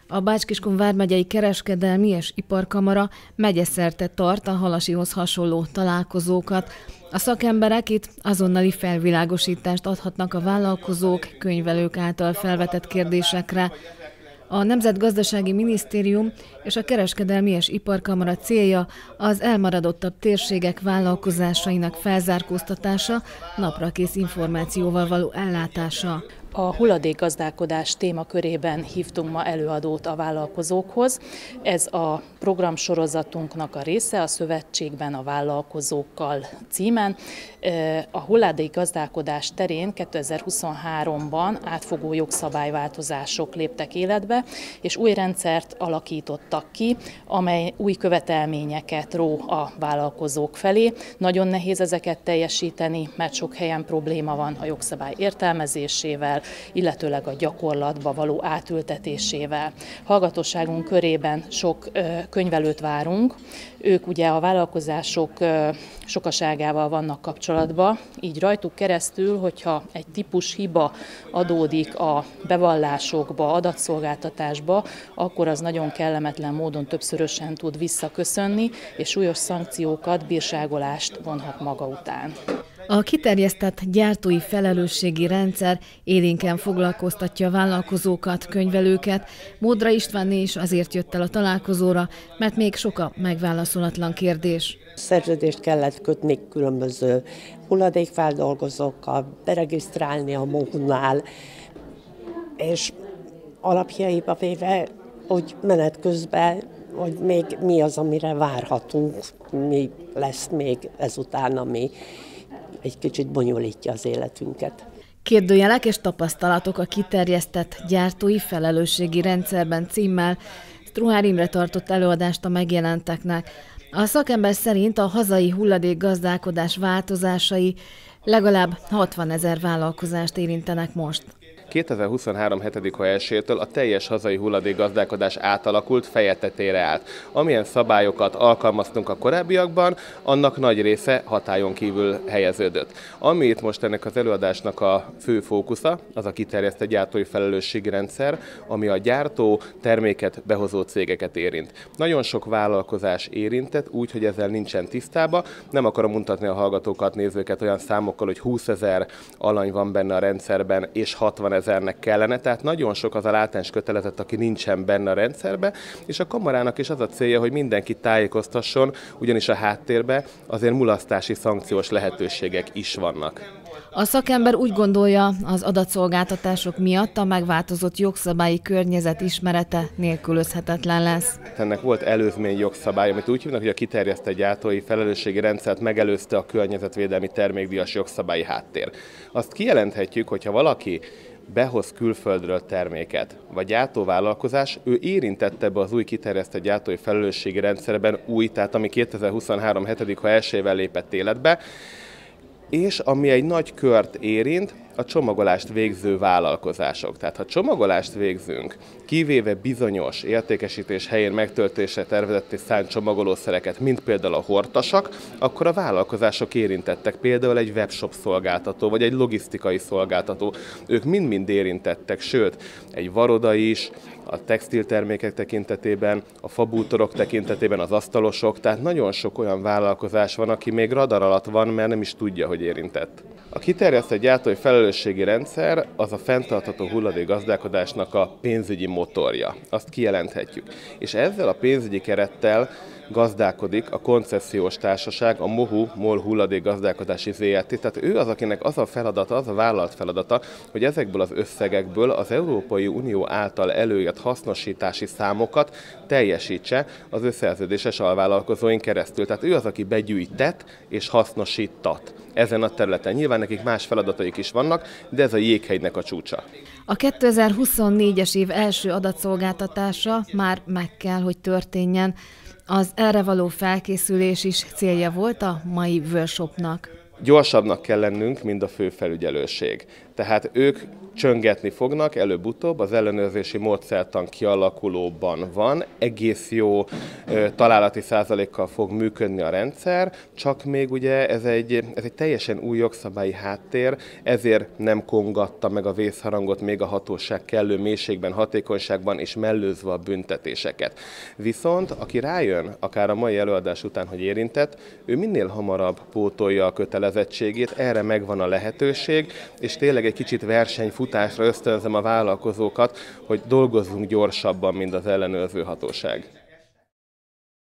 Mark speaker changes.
Speaker 1: A Bács-Kiskun vármegyei kereskedelmi és iparkamara megyeszerte tart a Halasihoz hasonló találkozókat. A szakemberek itt azonnali felvilágosítást adhatnak a vállalkozók, könyvelők által felvetett kérdésekre. A Nemzetgazdasági Minisztérium és a Kereskedelmi és Iparkamara célja az elmaradottabb térségek vállalkozásainak felzárkóztatása, naprakész információval való ellátása.
Speaker 2: A hulladékgazdálkodás témakörében hívtunk ma előadót a vállalkozókhoz. Ez a programsorozatunknak a része, a Szövetségben a vállalkozókkal címen. A hulladékgazdálkodás terén 2023-ban átfogó jogszabályváltozások léptek életbe, és új rendszert alakítottak ki, amely új követelményeket ró a vállalkozók felé. Nagyon nehéz ezeket teljesíteni, mert sok helyen probléma van a jogszabály értelmezésével, illetőleg a gyakorlatba való átültetésével. Hallgatóságunk körében sok könyvelőt várunk. Ők ugye a vállalkozások sokaságával vannak kapcsolatban, így rajtuk keresztül, hogyha egy típus hiba adódik a bevallásokba, adatszolgáltatásba, akkor az nagyon kellemetlen módon többszörösen tud visszaköszönni, és súlyos szankciókat, bírságolást vonhat maga után.
Speaker 1: A kiterjesztett gyártói felelősségi rendszer élénken foglalkoztatja a vállalkozókat, könyvelőket. Módra Istvánné is azért jött el a találkozóra, mert még sok a megválaszolatlan kérdés.
Speaker 3: Szerződést kellett kötni különböző hulladékfeldolgozókkal, beregisztrálni a MOHU-nál, és alapjaiba véve, hogy menet közben, hogy még mi az, amire várhatunk, mi lesz még ezután, ami egy kicsit bonyolítja az életünket.
Speaker 1: Kérdőjelek és tapasztalatok a kiterjesztett gyártói felelősségi rendszerben címmel Struhár Imre tartott előadást a megjelenteknek. A szakember szerint a hazai hulladékgazdálkodás változásai legalább 60 000 vállalkozást érintenek most.
Speaker 4: 2023. 7. hó 1-től a teljes hazai hulladékgazdálkodás átalakult, feje tetejére állt. Amilyen szabályokat alkalmaztunk a korábbiakban, annak nagy része hatályon kívül helyeződött. Ami itt most ennek az előadásnak a fő fókusza, az a kiterjesztett gyártói felelősségi rendszer, ami a gyártó terméket behozó cégeket érint. Nagyon sok vállalkozás érintett, úgy, hogy ezzel nincsen tisztában. Nem akarom mutatni a hallgatókat, nézőket olyan számokkal, hogy 20 000 alany van benne a rendszerben, és 60 000-nek kellene, tehát nagyon sok az a látens kötelezett, aki nincsen benne a rendszerbe, és a kamarának is az a célja, hogy mindenki tájékoztasson, ugyanis a háttérben azért mulasztási szankciós lehetőségek is vannak.
Speaker 1: A szakember úgy gondolja, az adatszolgáltatások miatt a megváltozott jogszabályi környezet ismerete nélkülözhetetlen lesz.
Speaker 4: Ennek volt előzmény jogszabály, amit úgy hívnak, hogy a kiterjesztett gyártói felelősségi rendszert megelőzte a környezetvédelmi termékdíjas jogszabályi háttér. Azt kijelenthetjük, hogyha valaki behoz külföldről terméket, vagy gyártóvállalkozás, ő érintette be az új kiterjesztett gyártói felelősségi rendszerben tehát ami 2023. 7. hó 1-ével lépett életbe, és ami egy nagy kört érint, a csomagolást végző vállalkozások. Tehát ha csomagolást végzünk, kivéve bizonyos értékesítés helyén megtöltésre tervezett és szánt csomagolószereket, mint például a hortasak, akkor a vállalkozások érintettek, például egy webshop szolgáltató, vagy egy logisztikai szolgáltató. Ők mind-mind érintettek, sőt, egy varoda is, a textiltermékek tekintetében, a fabútorok tekintetében, az asztalosok, tehát nagyon sok olyan vállalkozás van, aki még radar alatt van, mert nem is tudja, hogy érintett. A kiterjesztett gyártói felelősségi rendszer az a fenntartható hulladékgazdálkodásnak a pénzügyi motorja. Azt kijelenthetjük. És ezzel a pénzügyi kerettel gazdálkodik a koncesziós társaság, a MOHU, MOL Hulladékgazdálkodási ZRT. Tehát ő az, akinek az a feladata, az a vállalt feladata, hogy ezekből az összegekből az Európai Unió által előírt hasznosítási számokat teljesítse az összeszerződéses alvállalkozóin keresztül. Tehát ő az, aki begyűjtett és hasznosítat ezen a területen. Nyilván nekik más feladataik is vannak, de ez a jéghegynek a csúcsa.
Speaker 1: A 2024-es év első adatszolgáltatása már meg kell, hogy történjen. Az erre való felkészülés is célja volt a mai workshopnak.
Speaker 4: Gyorsabbnak kell lennünk, mint a főfelügyelőség. Tehát ők csöngetni fognak, előbb-utóbb az ellenőrzési módszertan kialakulóban van, egész jó találati százalékkal fog működni a rendszer, csak még ugye ez egy teljesen új jogszabályi háttér, ezért nem kongatta meg a vészharangot még a hatóság kellő mélységben, hatékonyságban és mellőzve a büntetéseket. Viszont aki rájön, akár a mai előadás után, hogy érintett, ő minél hamarabb pótolja a kötelezettségét, erre megvan a lehetőség, és tényleg egy kicsit versenyfutásra ösztönzöm a vállalkozókat, hogy dolgozzunk gyorsabban, mint az ellenőrző hatóság.